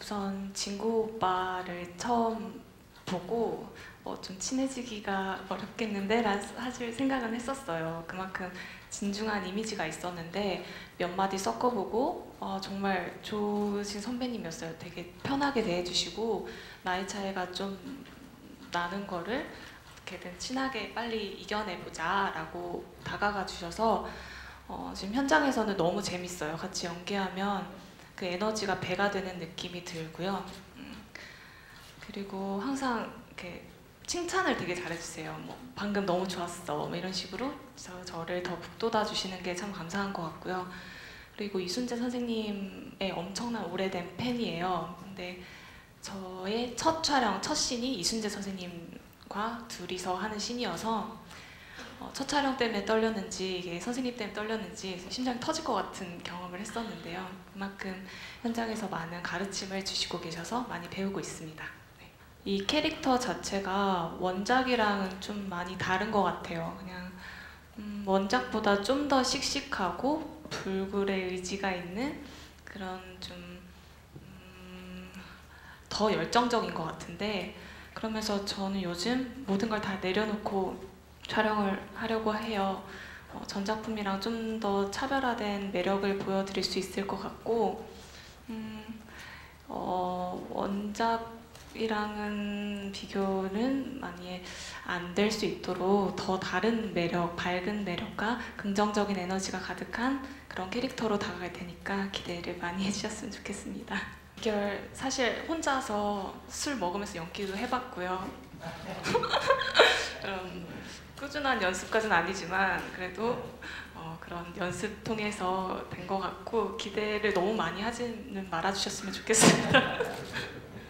우선 진구 오빠를 처음 보고 좀 친해지기가 어렵겠는데 라는 사실 생각은 했었어요. 그만큼 진중한 이미지가 있었는데 몇 마디 섞어보고 정말 좋으신 선배님이었어요. 되게 편하게 대해주시고 나이 차이가 좀 나는 거를 어떻게든 친하게 빨리 이겨내보자 라고 다가가 주셔서 지금 현장에서는 너무 재밌어요. 같이 연기하면 그 에너지가 배가 되는 느낌이 들고요. 그리고 항상 이렇게 칭찬을 되게 잘해주세요. 뭐 방금 너무 좋았어 뭐 이런 식으로 저를 더 북돋아 주시는 게 참 감사한 것 같고요. 그리고 이순재 선생님의 엄청난 오래된 팬이에요. 근데 저의 첫 촬영, 첫 씬이 이순재 선생님과 둘이서 하는 씬이어서 첫 촬영 때문에 떨렸는지 이게 선생님 때문에 떨렸는지 심장이 터질 것 같은 경험을 했었는데요. 그만큼 현장에서 많은 가르침을 주시고 계셔서 많이 배우고 있습니다. 네. 이 캐릭터 자체가 원작이랑은 좀 많이 다른 것 같아요. 그냥 원작보다 좀 더 씩씩하고 불굴의 의지가 있는 그런 좀 더 열정적인 것 같은데, 그러면서 저는 요즘 모든 걸 다 내려놓고 촬영을 하려고 해요. 전작품이랑 좀 더 차별화된 매력을 보여드릴 수 있을 것 같고, 원작이랑은 비교는 많이 안 될 수 있도록 더 다른 매력, 밝은 매력과 긍정적인 에너지가 가득한 그런 캐릭터로 다가갈 테니까 기대를 많이 해주셨으면 좋겠습니다. 사실 혼자서 술 먹으면서 연기도 해봤고요. 꾸준한 연습까지는 아니지만 그래도 그런 연습 통해서 된 것 같고 기대를 너무 많이 하지는 말아주셨으면 좋겠습니다.